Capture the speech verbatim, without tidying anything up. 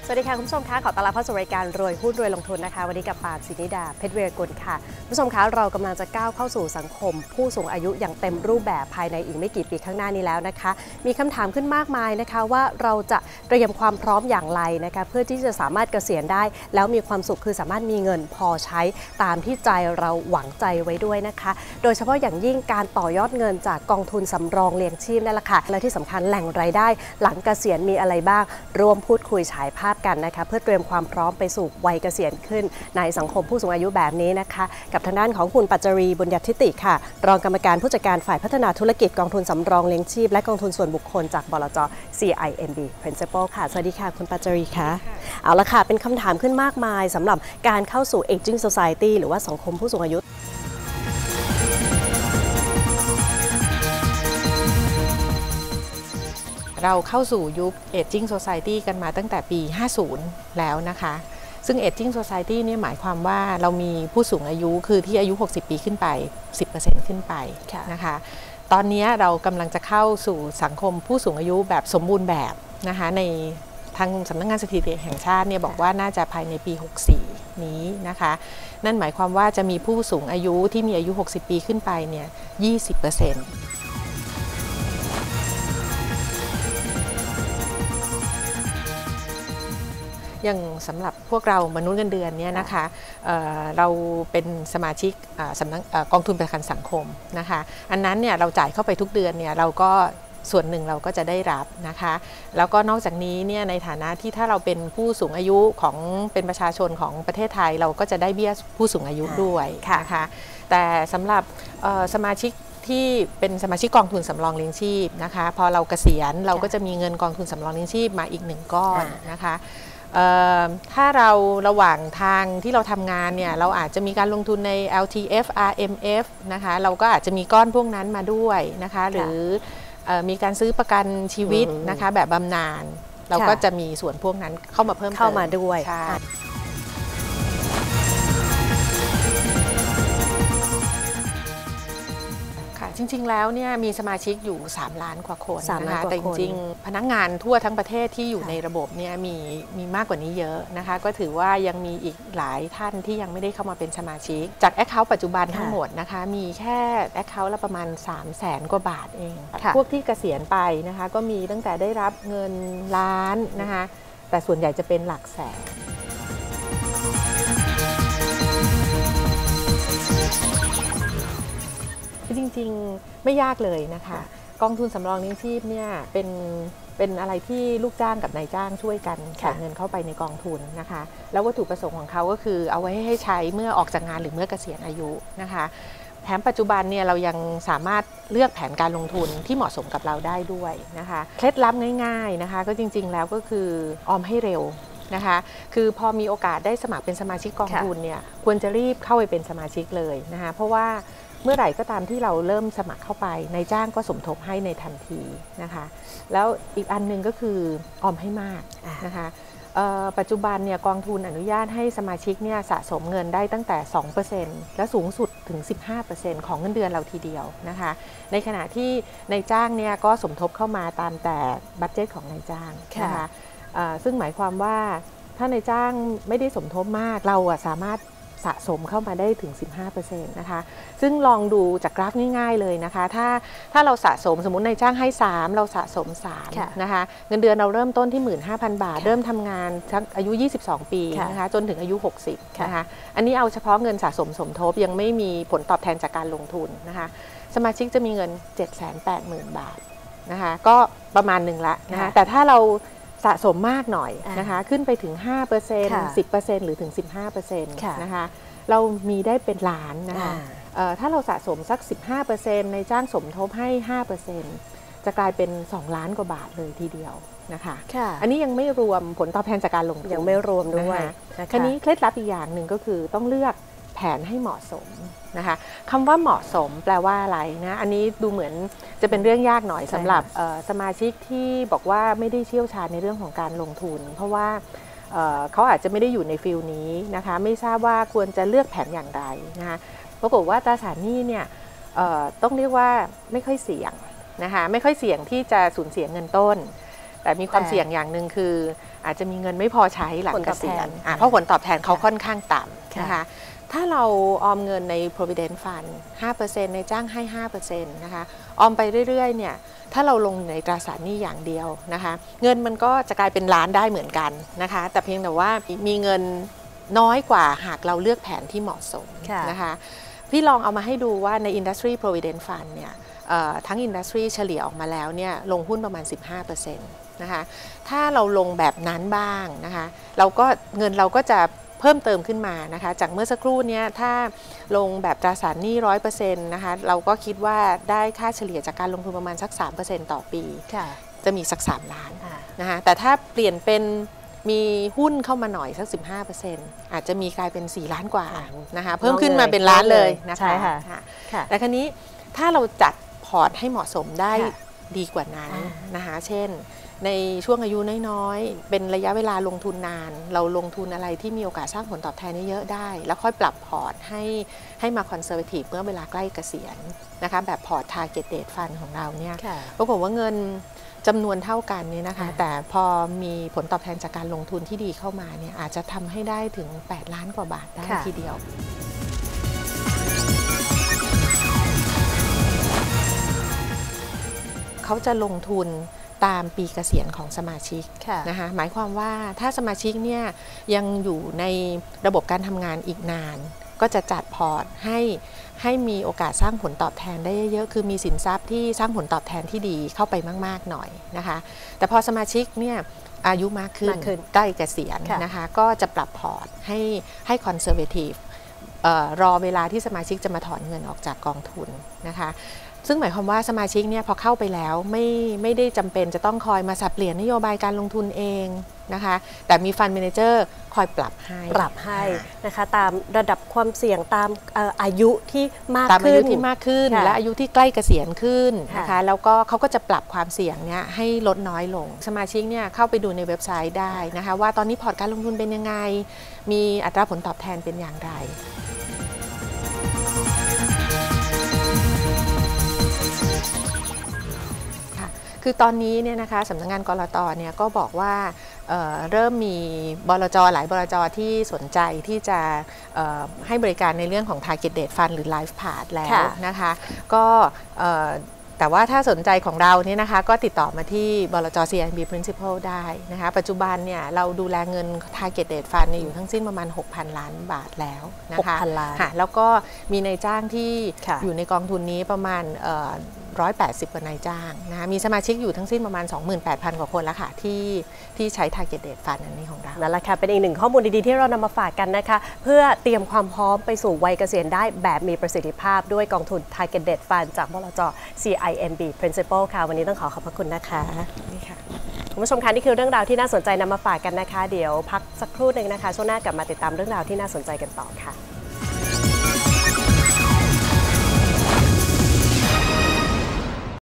สวัสดีค่ะคุณผู้ชมคะขอต้อนรับเข้าสู่รายการรวยหุ้นรวยลงทุนนะคะวันนี้กับปาล์ม ศินิดาเพชรเวรกุลค่ะคุณผู้ชมคะเรากำลังจะก้าวเข้าสู่สังคมผู้สูงอายุอย่างเต็มรูปแบบภายในอีกไม่กี่ปีข้างหน้านี้แล้วนะคะมีคำถามขึ้นมากมายนะคะว่าเราจะเตรียมความพร้อมอย่างไรนะคะเพื่อที่จะสามารถเกษียณได้แล้วมีความสุขคือสามารถมีเงินพอใช้ตามที่ใจเราหวังใจไว้ด้วยนะคะโดยเฉพาะอย่างยิ่งการต่อยอดเงินจากกองทุนสำรองเลี้ยงชีพนั่นแหละค่ะและที่สำคัญแหล่งรายได้หลังเกษียณมีอะไรบ้างรวมพูดคุยฉายภาพกันนะคะเพื่อเตรียมความพร้อมไปสู่วัยเกษียณขึ้นในสังคมผู้สูงอายุแบบนี้นะคะกับทางด้านของคุณปัจจรีบุญญทิติค่ะรองกรรมการผู้จัดการฝ่ายพัฒนาธุรกิจกองทุนสำรองเลี้ยงชีพและกองทุนส่วนบุคคลจากบลจ. ซี ไอ เอ็ม บี Principal ค่ะสวัสดีค่ะคุณปัจจรีค่ะเอาละค่ะเป็นคำถามขึ้นมากมายสำหรับการเข้าสู่ Aging Society หรือว่าสังคมผู้สูงอายุเราเข้าสู่ยุค Aging Society กันมาตั้งแต่ปี ห้าสิบ แล้วนะคะซึ่ง Aging Society เนี่ยหมายความว่าเรามีผู้สูงอายุคือที่อายุ หกสิบ ปีขึ้นไป สิบเปอร์เซ็นต์ ขึ้นไปนะคะตอนนี้เรากำลังจะเข้าสู่สังคมผู้สูงอายุแบบสมบูรณ์แบบนะคะในทางสำนักงานสถิติแห่งชาติเนี่ยบอกว่าน่าจะภายในปี หกสิบสี่ นี้นะคะนั่นหมายความว่าจะมีผู้สูงอายุที่มีอายุ หกสิบ ปีขึ้นไปเนี่ย ยี่สิบเปอร์เซ็นต์อย่างสำหรับพวกเรามนุษย์เงินเดือนเนี่ยนะคะเเราเป็นสมาชิกสำนักกองทุนประกันสังคมนะคะอันนั้นเนี่ยเราจ่ายเข้าไปทุกเดือนเนี่ยเราก็ส่วนหนึ่งเราก็จะได้รับนะคะแล้วก็นอกจากนี้เนี่ยในฐานะที่ถ้าเราเป็นผู้สูงอายุของเป็นประชาชนของประเทศไทยเราก็จะได้เบี้ยผู้สูงอายุด้วยนะคะแต่สำหรับสมาชิกที่เป็นสมาชิกกองทุนสำรองเลี้ยงชีพนะคะพอเราเกษียณเราก็จะมีเงินกองทุนสำรองเลี้ยงชีพมาอีกหนึ่งก้อนนะคะถ้าเราระหว่างทางที่เราทำงานเนี่ยเราอาจจะมีการลงทุนใน แอล ที เอฟ อาร์ เอ็ม เอฟ นะคะเราก็อาจจะมีก้อนพวกนั้นมาด้วยนะคะหรือมีการซื้อประกันชีวิตนะคะแบบบำนาญเราก็จะมีส่วนพวกนั้นเข้ามาเพิ่มเติมเข้ามาด้วยจริงๆแล้วเนี่ยมีสมาชิกอยู่สามล้านกว่าคนนะคะแต่จริงๆพนักงานทั่วทั้งประเทศที่อยู่ในระบบเนี่ยมีมีมากกว่านี้เยอะนะคะก็ถือว่ายังมีอีกหลายท่านที่ยังไม่ได้เข้ามาเป็นสมาชิกจาก Account ปัจจุบันทั้งหมดนะคะมีแค่ Account ละประมาณ สามแสน กว่าบาทเองพวกที่เกษียณไปนะคะก็มีตั้งแต่ได้รับเงินล้านนะคะแต่ส่วนใหญ่จะเป็นหลักแสนจริงๆไม่ยากเลยนะคะกองทุนสำรองเลี้ยงชีพเนี่ยเป็นเป็นอะไรที่ลูกจ้างกับนายจ้างช่วยกันจ่ายเงินเข้าไปในกองทุนนะคะแล้ววัตถุประสงค์ของเขาก็คือเอาไว้ให้ใช้เมื่อออกจากงานหรือเมื่อเกษียณอายุนะคะแถมปัจจุบันเนี่ยเรายังสามารถเลือกแผนการลงทุนที่เหมาะสมกับเราได้ด้วยนะคะเคล็ดลับง่ายๆนะคะก็จริงๆแล้วก็คือออมให้เร็วนะคะคือพอมีโอกาสได้สมัครเป็นสมาชิกกองทุนเนี่ยควรจะรีบเข้าไปเป็นสมาชิกเลยนะคะเพราะว่าเมื่อไหร่ก็ตามที่เราเริ่มสมัครเข้าไปนายจ้างก็สมทบให้ในทันทีนะคะแล้วอีกอันนึงก็คือออมให้มากนะคะปัจจุบันเนี่ยกองทุนอนุญาตให้สมาชิกเนี่ยสะสมเงินได้ตั้งแต่ สองเปอร์เซ็นต์ และสูงสุดถึง สิบห้าเปอร์เซ็นต์ ของเงินเดือนเราทีเดียวนะคะในขณะที่นายจ้างเนี่ยก็สมทบเข้ามาตามแต่บัดเจ็ตของนายจ้างนะคะซึ่งหมายความว่าถ้านายจ้างไม่ได้สมทบมากเราสามารถสะสมเข้ามาได้ถึง สิบห้าเปอร์เซ็นต์ นะคะซึ่งลองดูจากกราฟง่ายๆเลยนะคะถ้าถ้าเราสะสมสมมุตินายจ้างให้สามเราสะสมสามนะคะเงินเดือนเราเริ่มต้นที่ หนึ่งหมื่นห้าพัน บาทเริ่มทำงานทั้งอายุยี่สิบสองปีนะคะจนถึงอายุหกสิบนะคะอันนี้เอาเฉพาะเงินสะสมสมทบยังไม่มีผลตอบแทนจากการลงทุนนะคะสมาชิกจะมีเงิน เจ็ดแสนแปดหมื่น บาทนะคะก็ประมาณหนึ่งละนะคะแต่ถ้าเราสะสมมากหน่อยนะคะขึ้นไปถึง ห้าเปอร์เซ็นต์ สิบเปอร์เซ็นต์ หรือถึง สิบห้าเปอร์เซ็นต์ นะคะเรามีได้เป็นล้านนะคะถ้าเราสะสมสัก สิบห้าเปอร์เซ็นต์ ในจ้างสมทบให้ ห้าเปอร์เซ็นต์ จะกลายเป็นสองล้านกว่าบาทเลยทีเดียวนะคะอันนี้ยังไม่รวมผลตอบแทนจากการลงทุนยังไม่รวมด้วยคราวนี้เคล็ดลับอีกอย่างหนึ่งก็คือต้องเลือกแผนให้เหมาะสมนะคะคำว่าเหมาะสมแปลว่าอะไรนะอันนี้ดูเหมือนจะเป็นเรื่องยากหน่อยสำหรับสมาชิกที่บอกว่าไม่ได้เชี่ยวชาญในเรื่องของการลงทุนเพราะว่าเขาอาจจะไม่ได้อยู่ในฟิลนี้นะคะไม่ทราบว่าควรจะเลือกแผนอย่างไรนะคะปรากฏว่าตราสารหนี้เนี่ยต้องเรียกว่าไม่ค่อยเสี่ยงนะคะไม่ค่อยเสี่ยงที่จะสูญเสียเงินต้นแต่มีความเสี่ยงอย่างหนึ่งคืออาจจะมีเงินไม่พอใช้หลังเกษียณเพราะผลตอบแทนเขาค่อนข้างต่ำนะคะถ้าเราออมเงินใน provident fund ห้าเปอร์เซ็นต์ ในจ้างให้ ห้าเปอร์เซ็นต์ นะคะออมไปเรื่อยๆเนี่ยถ้าเราลงในตราสารหนี้อย่างเดียวนะคะเงินมันก็จะกลายเป็นล้านได้เหมือนกันนะคะแต่เพียงแต่ว่ามีเงินน้อยกว่าหากเราเลือกแผนที่เหมาะสมนะคะพี่ลองเอามาให้ดูว่าใน Industry Provident Fund เนี่ยทั้ง Industry เฉลี่ยออกมาแล้วเนี่ยลงหุ้นประมาณ สิบห้าเปอร์เซ็นต์ นะคะถ้าเราลงแบบนั้นบ้างนะคะเราก็เงินเราก็จะเพิ่มเติมขึ้นมานะคะจากเมื่อสักครู่นี้ถ้าลงแบบตราสารหนี้ ร้อยเปอร์เซ็นต์ นะคะเราก็คิดว่าได้ค่าเฉลี่ยจากการลงทุนประมาณสัก สามเปอร์เซ็นต์ ต่อปีจะมีสักสามล้านนะคะแต่ถ้าเปลี่ยนเป็นมีหุ้นเข้ามาหน่อยสัก สิบห้าเปอร์เซ็นต์ อาจจะมีกลายเป็นสี่ล้านกว่านะคะเพิ่มขึ้นมาเป็นล้านเลยนะคะแต่คราวนี้ถ้าเราจัดพอร์ตให้เหมาะสมได้ดีกว่านั้นนะคะเช่นในช่วงอายุน้อยๆเป็นระยะเวลาลงทุนนานเราลงทุนอะไรที่มีโอกาสสร้างผลตอบแทนเยอะได้แล้วค่อยปรับพอร์ตให้ให้มาคอนเซอร์เวทีฟเมื่อเวลาใกล้เกษียณนะคะแบบพอร์ต Target Date Fund ของเราเนี่ยปรากฏว่าเงินจำนวนเท่ากันนี่นะคะแต่พอมีผลตอบแทนจากการลงทุนที่ดีเข้ามาเนี่ยอาจจะทำให้ได้ถึงแปดล้านกว่าบาทได้ทีเดียวเขาจะลงทุนตามปีเกษียณของสมาชิกนะคะหมายความว่าถ้าสมาชิกเนี่ยยังอยู่ในระบบการทำงานอีกนานก็จะจัดพอร์ตให้ให้มีโอกาสสร้างผลตอบแทนได้เยอะๆคือมีสินทรัพย์ที่สร้างผลตอบแทนที่ดีเข้าไปมากๆหน่อยนะคะแต่พอสมาชิกเนี่ยอายุมากขึ้นใกล้เกษียณนะคะก็จะปรับพอร์ตให้ให้คอนเซอร์เวทีฟรอเวลาที่สมาชิกจะมาถอนเงินออกจากกองทุนนะคะซึ่งหมายความว่าสมาชิกเนี่ยพอเข้าไปแล้วไม่ไม่ได้จำเป็นจะต้องคอยมาสับเปลี่ยนนโยบายการลงทุนเองนะคะแต่มีฟันด์แมเนเจอร์คอยปรับให้ปรับให้นะคะตามระดับความเสี่ยงตามอายุที่มากขึ้นตามอายุที่มากขึ้นและอายุที่ใกล้เกษียณขึ้นนะคะแล้วก็เขาก็จะปรับความเสี่ยงเนี่ยให้ลดน้อยลงสมาชิกเนี่ยเข้าไปดูในเว็บไซต์ได้นะคะว่าตอนนี้พอร์ตการลงทุนเป็นยังไงมีอัตราผลตอบแทนเป็นอย่างไรคือตอนนี้เนี่ยนะคะสำนักงานกลต.เนี่ยก็บอกว่า เ, เริ่มมีบลจ.หลายบลจ.ที่สนใจที่จะให้บริการในเรื่องของ Target Date Fund หรือ Life Path แล้วนะคะก็แต่ว่าถ้าสนใจของเราเนี่ยนะคะก็ติดต่อมาที่บลจ. ซี ไอ เอ็น บี Principal ได้นะคะปัจจุบันเนี่ยเราดูแลเงิน Target Date Fund อยู่ทั้งสิ้นประมาณ หกพัน ล้านบาทแล้วนะคะหกพัน ล้านแล้วก็มีนายจ้างที่อยู่ในกองทุนนี้ประมาณหนึ่งร้อยแปดสิบกว่านายจ้างนะคะมีสมาชิกอยู่ทั้งสิ้นประมาณ สองหมื่นแปดพัน กว่าคนแล้วค่ะที่ที่ใช้ Target Date Fund อันนี้ของเรานั่นแหละค่ะเป็นอีกหนึ่งข้อมูลดีๆที่เรานำมาฝากกันนะคะเพื่อเตรียมความพร้อมไปสู่วัยเกษียณได้แบบมีประสิทธิภาพด้วยกองทุน Target Date Fund จากบลจ. ซี ไอ เอ็น บี Principal ค่ะวันนี้ต้องขอขอบพระคุณนะคะนี่ค่ะคุณผู้ชมคะนี่คือเรื่องราวที่น่าสนใจนำมาฝากกันนะคะเดี๋ยวพักสักครู่หนึ่งนะคะช่วงหน้ากลับมาติดตามเรื่องราวที่น่าสนใจกันต่อค่ะ